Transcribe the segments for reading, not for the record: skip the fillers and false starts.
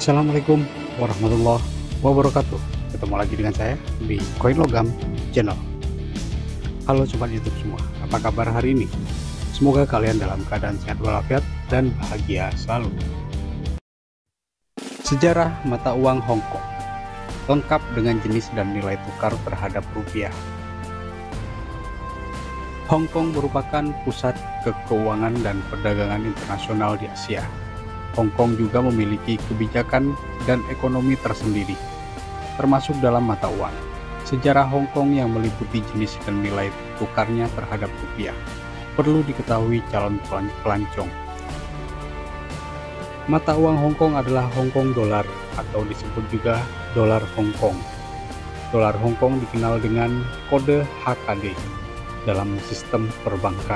Assalamualaikum warahmatullahi wabarakatuh. Ketemu lagi dengan saya di Koin Logam Channel. Halo sobat YouTube semua, apa kabar hari ini? Semoga kalian dalam keadaan sehat walafiat dan bahagia selalu. Sejarah mata uang Hong Kong lengkap dengan jenis dan nilai tukar terhadap rupiah. Hong Kong merupakan pusat keuangan dan perdagangan internasional di Asia. Hong Kong juga memiliki kebijakan dan ekonomi tersendiri, termasuk dalam mata uang. Sejarah Hong Kong yang meliputi jenis dan nilai tukarnya terhadap rupiah perlu diketahui calon pelancong. Mata uang Hong Kong adalah Hong Kong dolar atau disebut juga dolar Hong Kong. Dolar Hong Kong dikenal dengan kode HKD dalam sistem perbankan.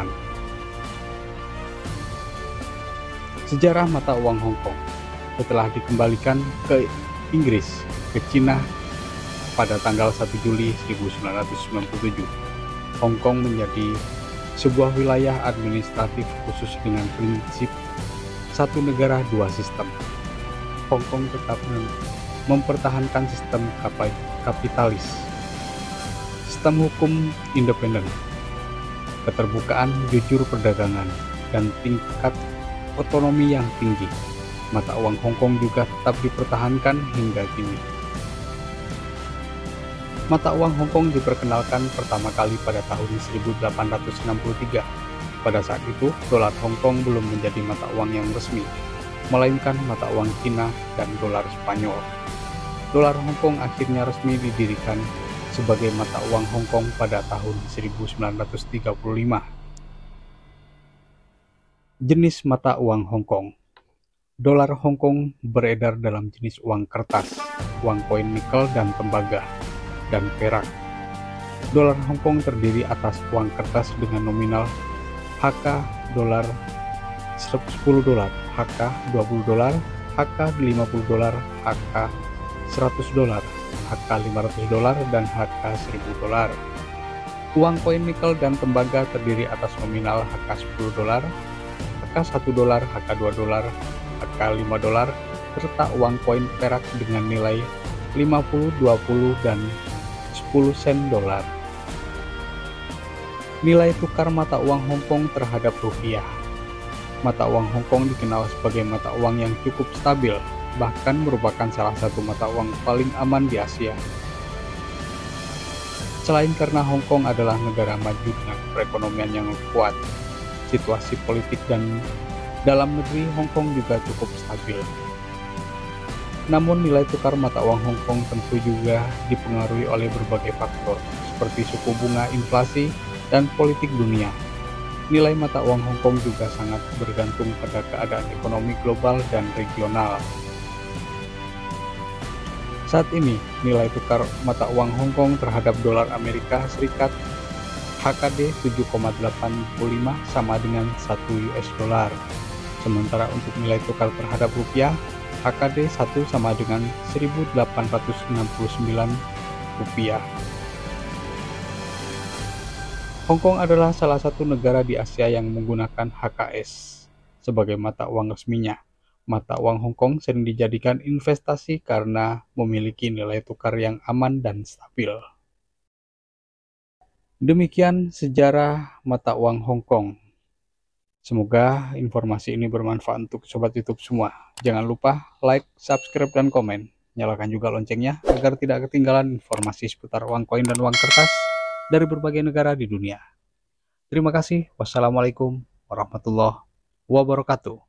Sejarah mata uang Hong Kong setelah dikembalikan ke Inggris, ke Cina pada tanggal 1 Juli 1997, Hong Kong menjadi sebuah wilayah administratif khusus dengan prinsip satu negara dua sistem. Hong Kong tetap mempertahankan sistem kapitalis, sistem hukum independen, keterbukaan jujur perdagangan, dan tingkat otonomi yang tinggi. Mata uang Hong Kong juga tetap dipertahankan hingga kini. Mata uang Hong Kong diperkenalkan pertama kali pada tahun 1863. Pada saat itu, dolar Hong Kong belum menjadi mata uang yang resmi, melainkan mata uang Cina dan dolar Spanyol. Dolar Hong Kong akhirnya resmi didirikan sebagai mata uang Hong Kong pada tahun 1935. Jenis mata uang Hong Kong. Dolar Hong Kong beredar dalam jenis uang kertas, uang koin nikel dan tembaga, dan perak. Dolar Hong Kong terdiri atas uang kertas dengan nominal HK dolar 10 dolar, HK 20 dolar, HK 50 dolar, HK 100 dolar, HK 500 dolar, dan HK 1000 dolar. Uang koin nikel dan tembaga terdiri atas nominal HK 10 dolar, HK 1 dolar, HK 2 dolar, HK 5 dolar, serta uang koin perak dengan nilai 50, 20, dan 10 sen dolar. Nilai tukar mata uang Hong Kong terhadap rupiah. Mata uang Hong Kong dikenal sebagai mata uang yang cukup stabil, bahkan merupakan salah satu mata uang paling aman di Asia. Selain karena Hong Kong adalah negara maju dengan perekonomian yang kuat, situasi politik dan dalam negeri Hong Kong juga cukup stabil. Namun nilai tukar mata uang Hong Kong tentu juga dipengaruhi oleh berbagai faktor seperti suku bunga, inflasi, dan politik dunia. Nilai mata uang Hong Kong juga sangat bergantung pada keadaan ekonomi global dan regional. Saat ini, nilai tukar mata uang Hong Kong terhadap dolar Amerika Serikat HKD 7,85 sama dengan 1 US dollar. Sementara untuk nilai tukar terhadap rupiah, HKD 1 sama dengan 1.869 rupiah. Hong Kong adalah salah satu negara di Asia yang menggunakan HKS sebagai mata uang resminya. Mata uang Hong Kong sering dijadikan investasi karena memiliki nilai tukar yang aman dan stabil. Demikian sejarah mata uang Hong Kong. Semoga informasi ini bermanfaat untuk sobat YouTube semua. Jangan lupa like, subscribe, dan komen. Nyalakan juga loncengnya agar tidak ketinggalan informasi seputar uang koin dan uang kertas dari berbagai negara di dunia. Terima kasih. Wassalamualaikum warahmatullahi wabarakatuh.